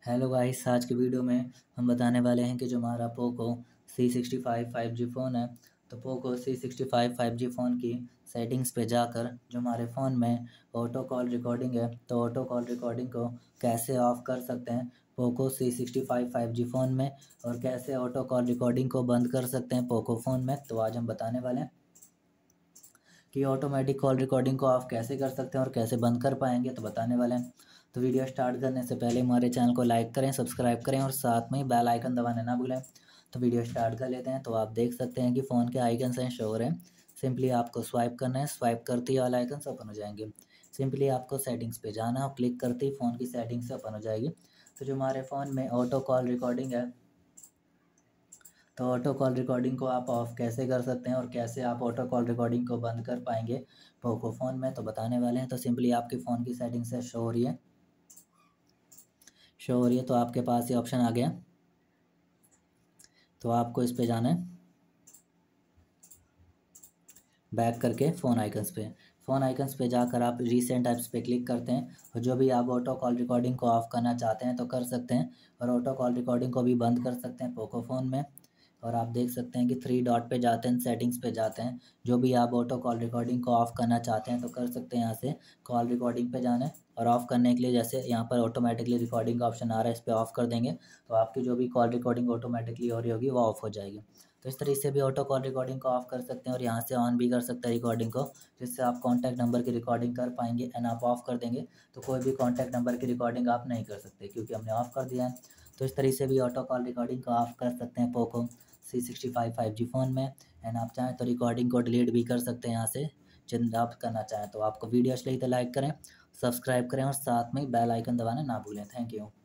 Hello guys, आज की video में हम बताने वाले हैं कि जो हमारा पोको C65 5G फ़ोन है, तो पोको C65 5G फ़ोन की सेटिंग्स पे जाकर जो हमारे फ़ोन में ऑटो कॉल रिकॉर्डिंग है, तो ऑटो कॉल रिकॉर्डिंग को कैसे ऑफ़ कर सकते हैं पोको C65 5G फ़ोन में, और कैसे ऑटो कॉल रिकॉर्डिंग को बंद कर सकते हैं पोको फ़ोन में। तो आज हम बताने वाले हैं कि ऑटोमेटिक कॉल रिकॉर्डिंग को ऑफ कैसे कर सकते हैं और कैसे बंद कर पाएंगे, तो बताने वाले हैं। तो वीडियो स्टार्ट करने से पहले हमारे चैनल को लाइक करें, सब्सक्राइब करें और साथ में बेल आइकन दबाना ना भूलें। तो वीडियो स्टार्ट कर लेते हैं। तो आप देख सकते हैं कि फ़ोन के आइकन्स हैं, शो हो रहे हैं। सिंपली आपको स्वाइप करना है, स्वाइप करते ही वाला आइकन्स ओपन हो जाएंगे। सिंपली आपको सेटिंग्स पे जाना है और क्लिक करते ही फ़ोन की सेटिंग्स ओपन हो जाएगी। तो जो हमारे फ़ोन में ऑटो कॉल रिकॉर्डिंग है, तो ऑटो कॉल रिकॉर्डिंग को आप ऑफ़ कैसे कर सकते हैं और कैसे आप ऑटो कॉल रिकॉर्डिंग को बंद कर पाएंगे पोको फ़ोन में, तो बताने वाले हैं। तो सिंपली आपके फ़ोन की सेटिंग से शो हो रही है, तो आपके पास ये ऑप्शन आ गया। तो आपको इस पे जाना है, बैक करके फ़ोन आइकन्स पे जाकर आप रीसेंट ऐप्स पे क्लिक करते हैं, और जो भी आप ऑटो कॉल रिकॉर्डिंग को ऑफ़ करना चाहते हैं तो कर सकते हैं, और ऑटो कॉल रिकॉर्डिंग को भी बंद कर सकते हैं पोको फ़ोन में। और आप देख सकते हैं कि थ्री डॉट पे जाते हैं, सेटिंग्स पे जाते हैं। जो भी आप ऑटो कॉल रिकॉर्डिंग को ऑफ़ करना चाहते हैं तो कर सकते हैं। यहाँ से कॉल रिकॉर्डिंग पे जाना है, और ऑफ़ करने के लिए जैसे यहाँ पर ऑटोमेटिकली रिकॉर्डिंग का ऑप्शन आ रहा है, इस पे ऑफ़ कर देंगे तो आपकी जो भी कॉल रिकॉर्डिंग ऑटोमेटिकली हो रही होगी वो ऑफ़ हो जाएगी। तो इस तरीके से भी ऑटो कॉल रिकॉर्डिंग को ऑफ़ कर सकते हैं, और यहाँ से ऑन भी कर सकते हैं रिकॉर्डिंग को, जिससे आप कॉन्टैक्ट नंबर की रिकॉर्डिंग कर पाएंगे। एंड आप ऑफ़ कर देंगे तो कोई भी कॉन्टैक्ट नंबर की रिकॉर्डिंग आप नहीं कर सकते, क्योंकि हमने ऑफ़ कर दिया है। तो इस तरीके से भी ऑटो कॉल रिकॉर्डिंग को ऑफ़ कर सकते हैं पोको C65 5G फ़ोन में। एंड आप चाहें तो रिकॉर्डिंग को डिलीट भी कर सकते हैं यहाँ से, जिन आप करना चाहें। तो आपको वीडियो अच्छी लगी तो लाइक करें, सब्सक्राइब करें और साथ में बेल आइकन दबाना ना भूलें। Thank you.